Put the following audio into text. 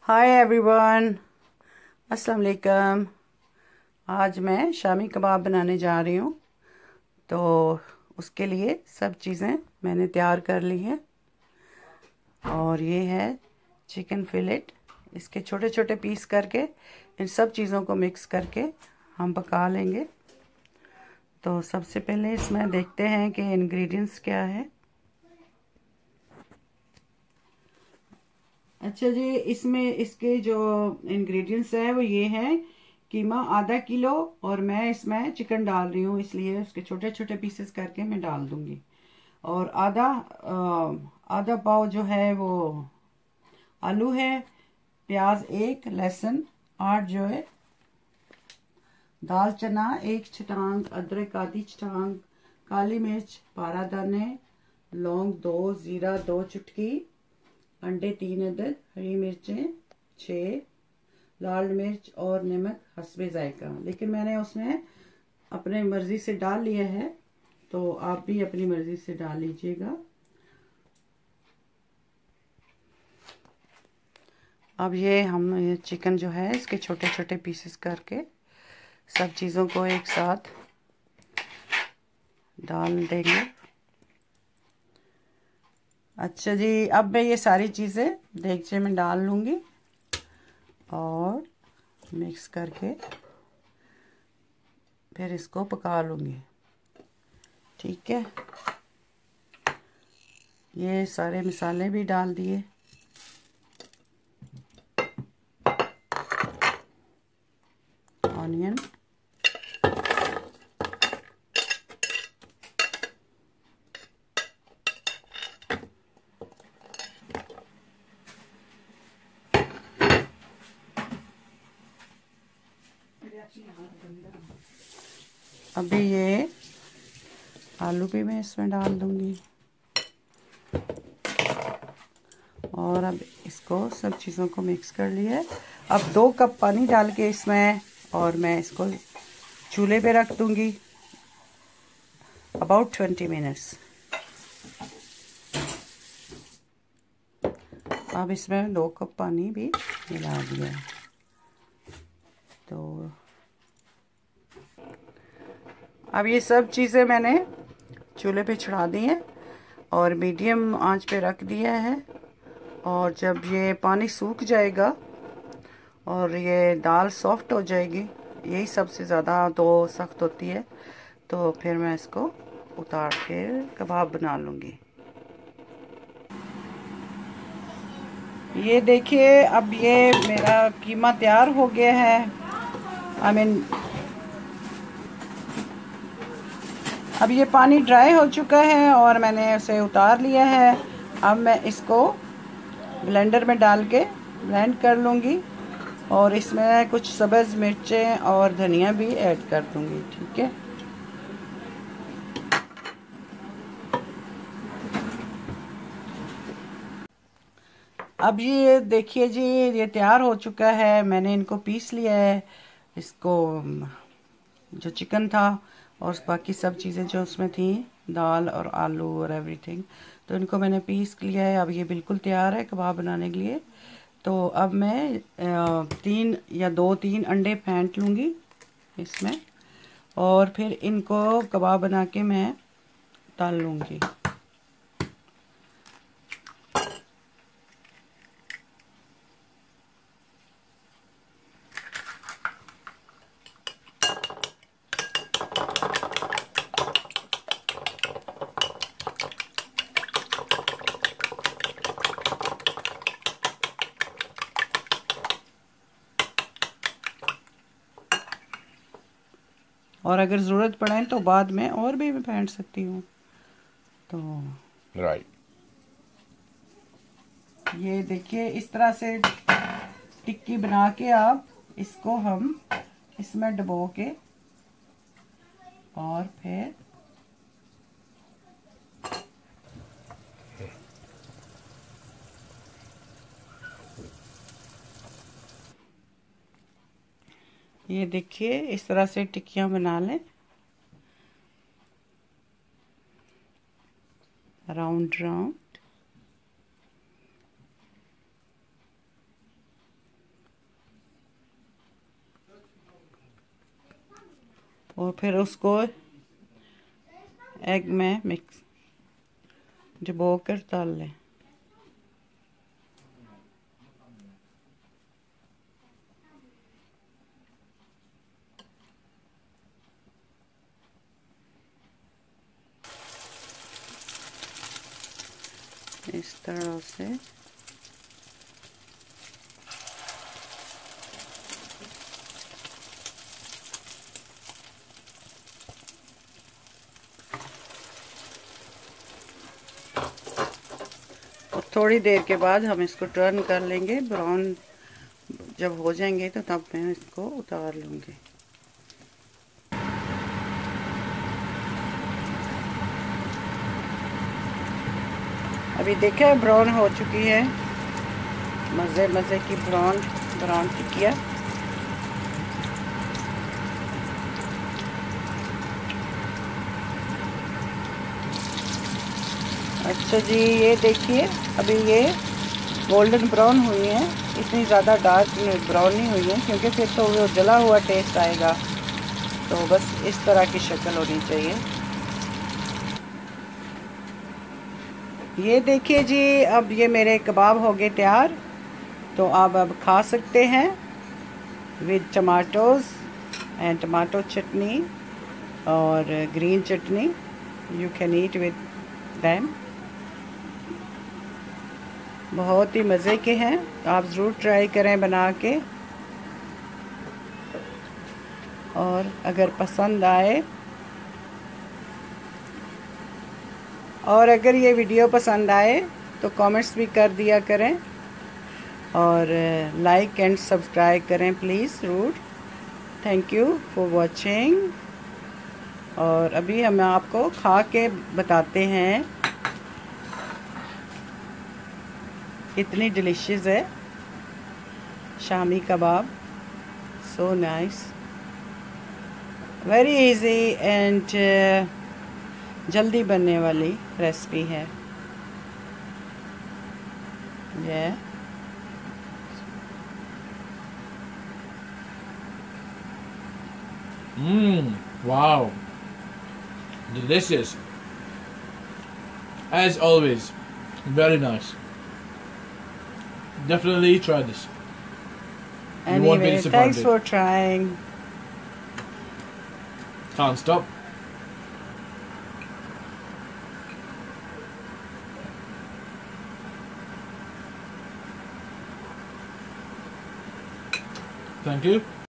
Hi everyone, अस्सलाम वालेकुम। आज मैं शामी कबाब बनाने जा रही हूँ। तो उसके लिए सब चीज़ें मैंने तैयार कर ली हैं। और ये है चिकन फिलेट। इसके छोटे छोटे पीस करके इन सब चीज़ों को मिक्स करके हम पका लेंगे। तो सबसे पहले इसमें देखते हैं कि इंग्रेडिएंट्स क्या है। अच्छा जी, इसमें इसके जो इंग्रेडिएंट्स है वो ये है। कीमा आधा किलो, और मैं इसमें चिकन डाल रही हूँ इसलिए उसके छोटे छोटे पीसेस करके मैं डाल दूंगी। और आधा पाव जो है वो आलू है, प्याज एक, लहसुन 8 जो है, दाल चना 1 छटांग, अदरक आधी छटांग, काली मिर्च 12 दाने, लौंग 2, जीरा 2 चुटकी, अंडे 3 अदद, हरी मिर्चें 6, लाल मिर्च और नमक हस्बे जायका। लेकिन मैंने उसमें अपने मर्जी से डाल लिया है, तो आप भी अपनी मर्जी से डाल लीजिएगा। अब ये चिकन जो है इसके छोटे छोटे पीसेस करके सब चीज़ों को एक साथ डाल देंगे। अच्छा जी, अब मैं ये सारी चीज़ें देगचे में डाल लूँगी और मिक्स करके फिर इसको पका लूँगी। ठीक है, ये सारे मसाले भी डाल दिए। ऑनियन, अभी ये आलू भी मैं इसमें डाल दूंगी। और अब इसको सब चीज़ों को मिक्स कर लिया है। अब 2 कप पानी डाल के इसमें, और मैं इसको चूल्हे पे रख दूंगी अबाउट 20 मिनट्स। अब इसमें 2 कप पानी भी मिला दिया है। तो अब ये सब चीज़ें मैंने चूल्हे पे चढ़ा दी हैं और मीडियम आंच पे रख दिया है। और जब ये पानी सूख जाएगा और ये दाल सॉफ्ट हो जाएगी, यही सबसे ज़्यादा तो सख्त होती है, तो फिर मैं इसको उतार के कबाब बना लूँगी। ये देखिए, अब ये मेरा कीमा तैयार हो गया है। अब ये पानी ड्राई हो चुका है और मैंने उसे उतार लिया है। अब मैं इसको ब्लेंडर में डाल के ब्लेंड कर लूँगी और इसमें कुछ सब्ज़ मिर्चें और धनिया भी ऐड कर दूँगी। ठीक है, अब ये देखिए जी, ये तैयार हो चुका है। मैंने इनको पीस लिया है, इसको जो चिकन था और बाकी सब चीज़ें जो उसमें थी, दाल और आलू और एवरीथिंग, तो इनको मैंने पीस लिया है। अब ये बिल्कुल तैयार है कबाब बनाने के लिए। तो अब मैं 3 या 2-3 अंडे फेंट लूँगी इसमें, और फिर इनको कबाब बना के मैं तल लूँगी। और अगर ज़रूरत पड़े तो बाद में और भी मैं फेंट सकती हूँ। तो राइट, ये देखिए, इस तरह से टिक्की बना के आप इसको हम इसमें डुबो के और फिर ये देखिए इस तरह से टिक्कियाँ बना लें, राउंड राउंड। और फिर उसको एग में मिक्स डुबो कर तल लें। इस तरह से और थोड़ी देर के बाद हम इसको टर्न कर लेंगे। ब्राउन जब हो जाएंगे तो तब मैं इसको उतार लूँगी। अभी देखिए ब्राउन हो चुकी है, मज़े मज़े की ब्राउन टिकिया। अच्छा जी, ये देखिए अभी ये गोल्डन ब्राउन हुई है, इतनी ज़्यादा डार्क ब्राउन नहीं हुई है क्योंकि फिर तो वो जला हुआ टेस्ट आएगा। तो बस इस तरह की शक्ल होनी चाहिए। ये देखिए जी, अब ये मेरे कबाब हो गए तैयार। तो आप अब खा सकते हैं with tomatoes and tomato chutney और green chutney. You can eat with them. बहुत ही मज़े के हैं, आप ज़रूर ट्राई करें बना के। और अगर पसंद आए और अगर ये वीडियो पसंद आए तो कमेंट्स भी कर दिया करें और लाइक एंड सब्सक्राइब करें प्लीज़ ज़रूर। Thank you for watching. और अभी हम आपको खा के बताते हैं कितनी डिलीशियस है shami kebab. So nice, very easy and जल्दी बनने वाली रेसिपी है ये। Wow, delicious as always, very nice. Definitely try this. You won't be Anyway, disappointed. thanks for trying. Can't stop. Thank you.